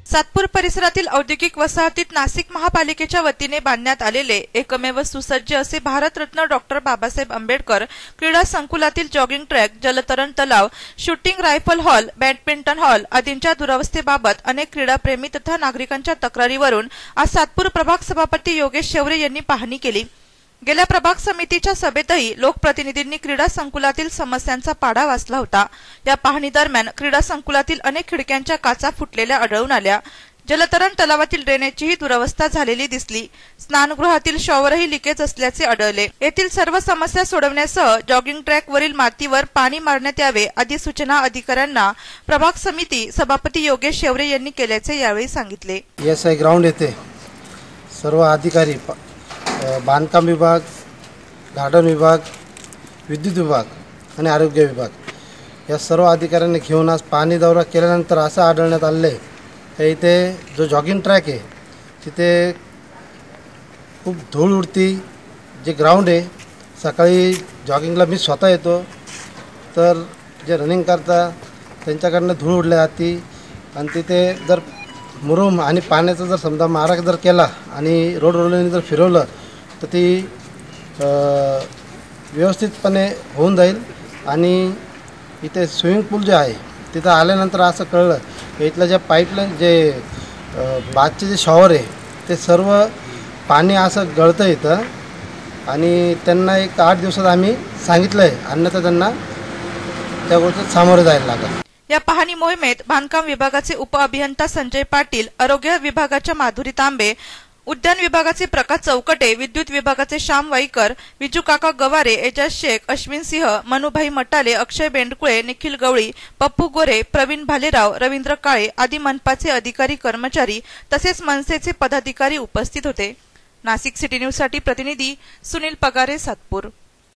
सातपूर परिसरातील औद्योगिक वसाहतीत नाशिक महापालिकेच्या वतीने बांधण्यात आलेले एकमेव सुसज्ज असे भारतरत्न डॉक्टर बाबासाहेब आंबेडकर क्रीडा संकुलातील जॉगिंग ट्रॅक, जलतरण तलाव, shooting rifle hall, badminton hall आदींच्या दुरावस्थेबाबत अनेक क्रीडाप्रेमी तथा नागरिकांच्या तक्रारीवरून आज सातपूर प्रभाग सभापती योगेश शेवरे यांनी पाहणी केली। गेल्या प्रभाग समितीच्या सभेतही लोकप्रतिनिधींनी क्रीडा संकुलातील समस्यांचा पाढा वाचला होता। या पाहणी दरम्यान क्रीडा संकुलातील अनेक खिडक्यांच्या काचा फुटलेल्या आढळून आल्या। जलतरण तलावातील ड्रेनेजचीही दुरवस्था झालेली दिसली। स्नानगृहातील शॉवरही लिकेज असल्याचे आढळले। येथील सर्व समस्या सोडवण्यासह जॉगिंग ट्रॅक वरील मातीवर पाणी मारण्यात यावे आदी सूचना अधिकाऱ्यांना प्रभाग समिती सभापती योगेश शेवरे यांनी केल्याचे यावेळी सांगितले। एसआय ग्राउंड येथे सर्व अधिकारी, बांधकाम विभाग, गार्डन विभाग, विद्युत विभाग आणि आरोग्य विभाग या सर्व अधिकाऱ्यांनी घेऊन आज पाणी दौरा केल्यानंतर असं आढळण्यात आले की इथे जो जॉगिंग ट्रॅक आहे तिथे खूप धूळ उडती। जे ग्राउंड आहे सकाळी जॉगिंगला मी स्वतः येतो तर जे रनिंग करता त्यांच्याकडनं धूळ उडल्या जाती आणि तिथे जर मुरुम आणि पाण्याचा जर समजा मारा जर केला आणि रोड रोलरने जर फिरवलं तर ती व्यवस्थितपणे होऊन जाईल। आणि इथे स्विमिंग पूल जे आहे तिथं आल्यानंतर असं कळलं की इथलं जे पाईपलाईन जे बाथचे जे शॉवर आहे ते सर्व पाणी असं गळतं इथं आणि त्यांना एक 8 दिवसात आम्ही सांगितलं आहे, अन्यथा त्यांना त्या गोष्टीत सामोरं जायला लागेल। या पाहणी मोहिमेत बांधकाम विभागाचे उपअभियंता संजय पाटील, आरोग्य विभागाच्या माधुरी तांबे, उद्यान विभागाचे प्रकाश चौकटे, विद्युत विभागाचे श्याम वाईकर, विजू काका गवारे, एजाज शेख, अश्विन सिंह, मनुभाई मटाले, अक्षय बेंडकुळे, निखिल गवळी, पप्पू गोरे, प्रवीण भालेराव, रवींद्र काळे आदी मनपाचे अधिकारी कर्मचारी तसेच मनसेचे पदाधिकारी उपस्थित होते। नाशिक सिटी न्यूज साठी प्रतिनिधी सुनील पगारे, सातपूर।